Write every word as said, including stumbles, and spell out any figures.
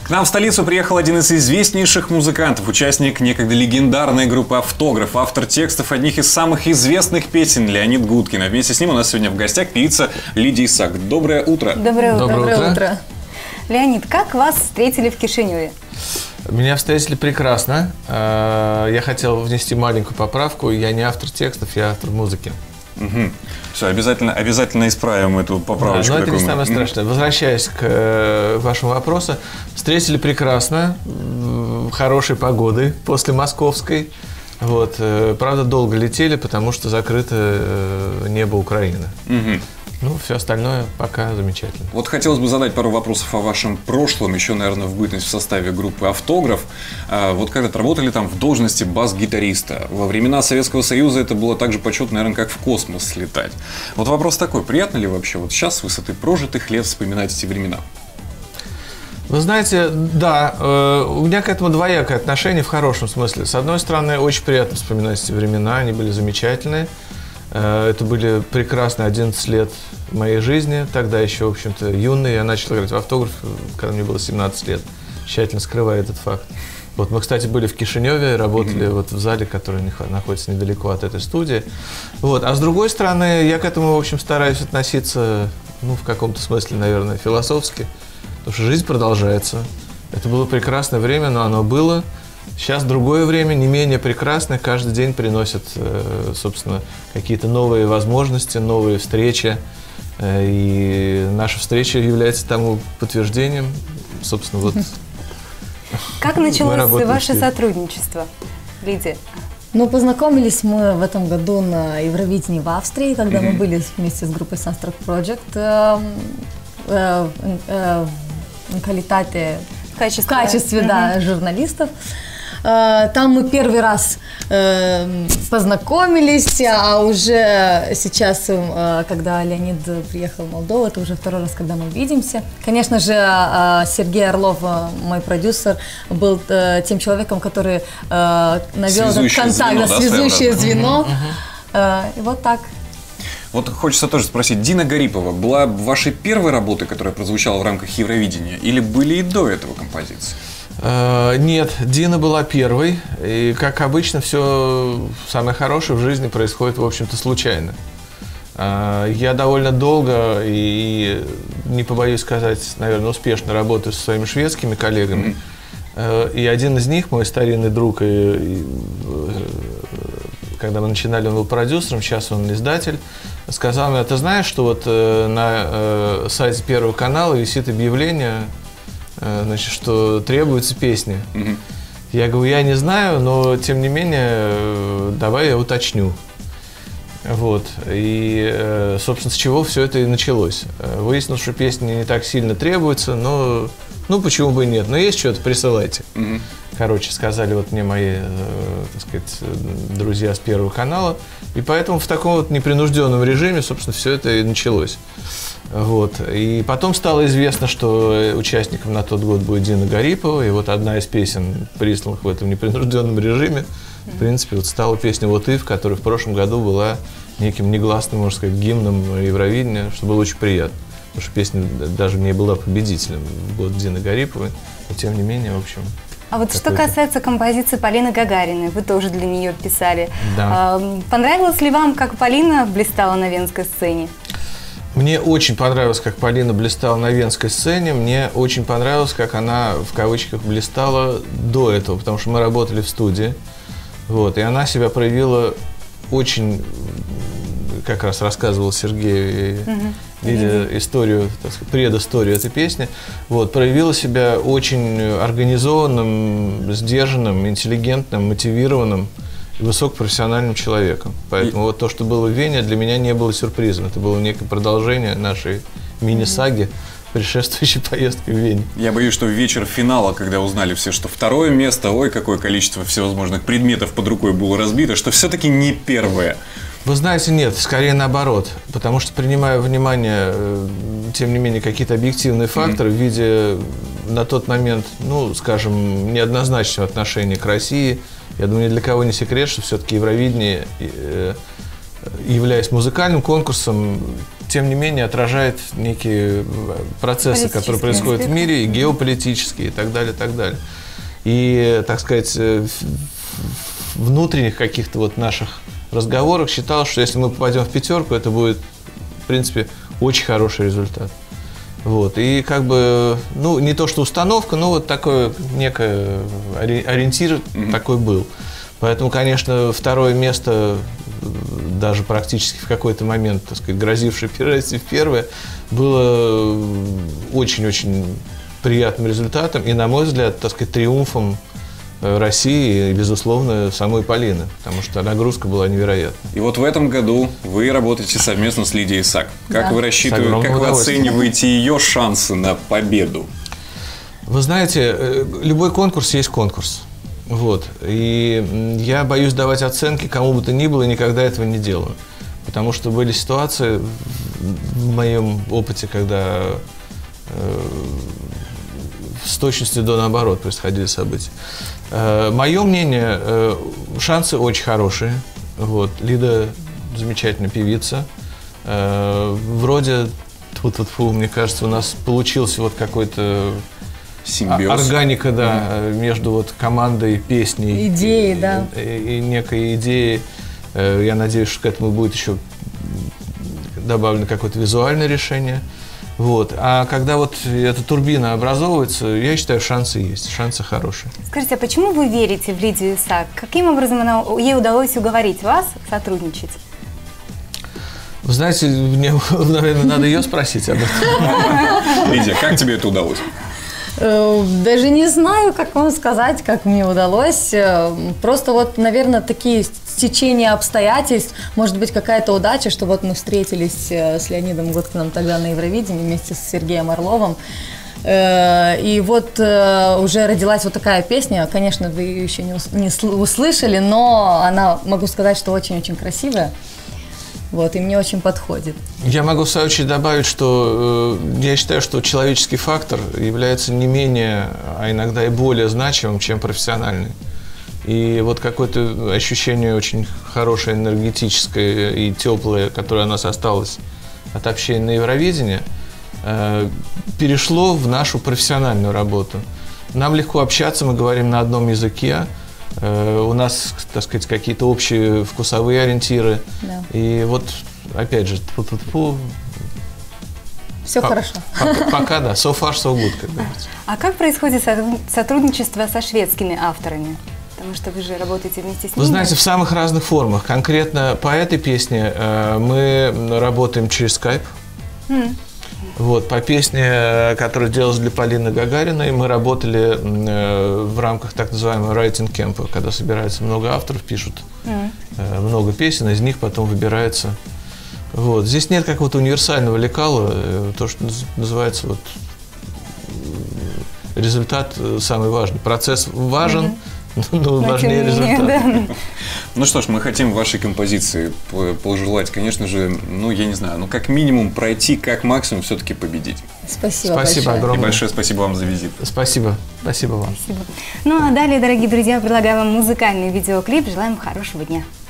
К нам в столицу приехал один из известнейших музыкантов, участник некогда легендарной группы «Автограф», автор текстов одних из самых известных песен Леонид Гудкин. А вместе с ним у нас сегодня в гостях певица Лидия Исаак. Доброе утро. Доброе утро. Доброе утро. утро. Леонид, как вас встретили в Кишиневе? Меня встретили прекрасно. Я хотел внести маленькую поправку. Я не автор текстов, я автор музыки. Угу. Все, обязательно, обязательно исправим эту поправочку. Да, но это не мы... самое страшное. Возвращаясь к э, вашему вопросу, встретили прекрасно, хорошей погодой после московской. Вот, э, правда, долго летели, потому что закрыто э, небо Украины. Угу. Ну, все остальное пока замечательно. Вот хотелось бы задать пару вопросов о вашем прошлом, еще, наверное, в бытность в составе группы «Автограф». Вот когда-то работали там в должности бас-гитариста. Во времена Советского Союза это было так же почетно, наверное, как в космос слетать. Вот вопрос такой, приятно ли вообще вот сейчас с высоты прожитых лет вспоминать эти времена? Вы знаете, да, э, у меня к этому двоякое отношение в хорошем смысле. С одной стороны, очень приятно вспоминать эти времена, они были замечательные. Это были прекрасные одиннадцать лет моей жизни. Тогда еще, в общем-то, юный. Я начал играть в «Автограф», когда мне было семнадцать лет. Тщательно скрывая этот факт. Вот мы, кстати, были в Кишиневе, работали mm-hmm. вот в зале, который находится недалеко от этой студии. Вот. А с другой стороны, я к этому, в общем, стараюсь относиться, ну, в каком-то смысле, наверное, философски. Потому что жизнь продолжается. Это было прекрасное время, но оно было. Сейчас другое время, не менее прекрасное, каждый день приносит, собственно, какие-то новые возможности, новые встречи. И наша встреча является тому подтверждением, собственно, вот. Как началось ваше сотрудничество, Лидия? Ну, познакомились мы в этом году на Евровидении в Австрии, когда mm-hmm. мы были вместе с группой Sunstruck Project э, э, э, в квалитете, в качестве, в качестве mm-hmm. да, журналистов. Там мы первый раз э, познакомились, а уже сейчас, э, когда Леонид приехал в Молдову, это уже второй раз, когда мы видимся. Конечно же, э, Сергей Орлов, мой продюсер, был э, тем человеком, который э, навел этот контакт, звено, да, связующее звено. Uh-huh, uh-huh. Э, и вот так. Вот хочется тоже спросить, Дина Гарипова была вашей первой работой, которая прозвучала в рамках Евровидения, или были и до этого композиции? Нет, Дина была первой, и, как обычно, все самое хорошее в жизни происходит, в общем-то, случайно. Я довольно долго и, не побоюсь сказать, наверное, успешно работаю со своими шведскими коллегами. Mm-hmm. И один из них, мой старинный друг, и, и, когда мы начинали, он был продюсером, сейчас он издатель, сказал мне: ты знаешь, что вот на сайте Первого канала висит объявление, значит, что требуются песни. Mm-hmm. Я говорю, я не знаю, но тем не менее, давай я уточню. Вот. И, собственно, с чего все это и началось. Выяснилось, что песни не так сильно требуются, но, ну, почему бы и нет. Но есть что-то, присылайте. Mm-hmm. Короче, сказали вот мне мои, так сказать, друзья с Первого канала. И поэтому в таком вот непринужденном режиме, собственно, все это и началось. Вот. И потом стало известно, что участником на тот год будет Дина Гарипова, и вот одна из песен, присланных в этом непринужденном режиме, в принципе, вот стала песня «Вот Ив», которая в прошлом году была неким негласным, можно сказать, гимном Евровидения, что было очень приятно, потому что песня даже не была победителем в год Дины Гариповой, но тем не менее, в общем... А вот что касается композиции Полины Гагариной, вы тоже для нее писали. Да. Понравилось ли вам, как Полина блистала на венской сцене? Мне очень понравилось, как Полина блистала на венской сцене. Мне очень понравилось, как она, в кавычках, блистала до этого, потому что мы работали в студии. Вот, и она себя проявила очень, как раз рассказывал Сергей и uh-huh. Лидия историю, так сказать, предысторию этой песни. Вот, проявила себя очень организованным, сдержанным, интеллигентным, мотивированным и высокопрофессиональным человеком. Поэтому и... вот то, что было в Вене, для меня не было сюрпризом. Это было некое продолжение нашей мини-саги, предшествующей поездки в Вене. Я боюсь, что в вечер финала, когда узнали все, что второе место, ой, какое количество всевозможных предметов под рукой было разбито, что все-таки не первое. Вы знаете, нет, скорее наоборот. Потому что, принимая во внимание, тем не менее, какие-то объективные факторы mm-hmm. в виде на тот момент, ну, скажем, неоднозначного отношения к России, я думаю, ни для кого не секрет, что все-таки Евровидение, являясь музыкальным конкурсом, тем не менее, отражает некие процессы, которые происходят в мире, и геополитические, и так далее, и так далее. И, так сказать, в внутренних каких-то вот наших разговорах считалось, что если мы попадем в пятерку, это будет, в принципе, очень хороший результат. Вот. И как бы, ну, не то что установка, но вот такой некий ориентир mm-hmm. такой был. Поэтому, конечно, второе место, даже практически в какой-то момент, так сказать, грозившее перейти в первое, было очень-очень приятным результатом и, на мой взгляд, так сказать, триумфом России и, безусловно, самой Полины, потому что нагрузка была невероятна. И вот в этом году вы работаете совместно с Лидией Сак. Как да. вы рассчитываете, как вы оцениваете ее шансы на победу? Вы знаете, любой конкурс есть конкурс. Вот. И я боюсь давать оценки кому бы то ни было и никогда этого не делаю. Потому что были ситуации в моем опыте, когда э, с точностью до наоборот происходили события. Э, мое мнение, э, шансы очень хорошие. Вот. Лида замечательная певица. Э, вроде, тьфу-тьфу-тьфу, мне кажется, у нас получился вот какой-то симбиоз. Органика, да, mm-hmm. между вот командой, песней. Идеи, и, да. И, и некой идеей. Я надеюсь, что к этому будет еще добавлено какое-то визуальное решение. Вот. А когда вот эта турбина образовывается, я считаю, шансы есть, шансы хорошие. Скажите, а почему вы верите в Лидию Сак? Каким образом она, ей удалось уговорить вас сотрудничать? Вы знаете, мне, наверное, надо ее спросить об этом. Лидия, как тебе это удалось? Даже не знаю, как вам сказать, как мне удалось. Просто вот, наверное, такие стечения обстоятельств, может быть, какая-то удача, что вот мы встретились с Леонидом Гудкиным тогда на Евровидении вместе с Сергеем Орловым. И вот уже родилась вот такая песня. Конечно, вы ее еще не услышали, но она, могу сказать, что очень-очень красивая. Вот, и мне очень подходит. Я могу в свою очередь добавить, что э, я считаю, что человеческий фактор является не менее, а иногда и более значимым, чем профессиональный. И вот какое-то ощущение очень хорошее, энергетическое и теплое, которое у нас осталось от общения на Евровидении, э, перешло в нашу профессиональную работу. Нам легко общаться, мы говорим на одном языке. У нас, так сказать, какие-то общие вкусовые ориентиры. Да. И вот, опять же, тьфу-тьфу-тьфу. Все по- хорошо. Пока, пока, да. So far, so good, как говорится. А как происходит сотрудничество со шведскими авторами? Потому что вы же работаете вместе с ними. Вы знаете, в самых разных формах. Конкретно по этой песне э, мы работаем через Skype. Mm. Вот, по песне, которая делалась для Полины Гагариной, мы работали э, в рамках так называемого writing camp, когда собирается много авторов, пишут mm. э, много песен, из них потом выбирается. Вот. Здесь нет какого-то универсального лекала, э, то, что называется вот, результат самый важный. Процесс важен, mm-hmm. но важнее результат. Да. Ну что ж, мы хотим вашей композиции пожелать, конечно же, ну, я не знаю, ну, как минимум пройти, как максимум все-таки победить. Спасибо, спасибо большое. огромное. И большое спасибо вам за визит. Спасибо. Спасибо вам. Спасибо. Ну, а далее, дорогие друзья, предлагаю вам музыкальный видеоклип. Желаем хорошего дня.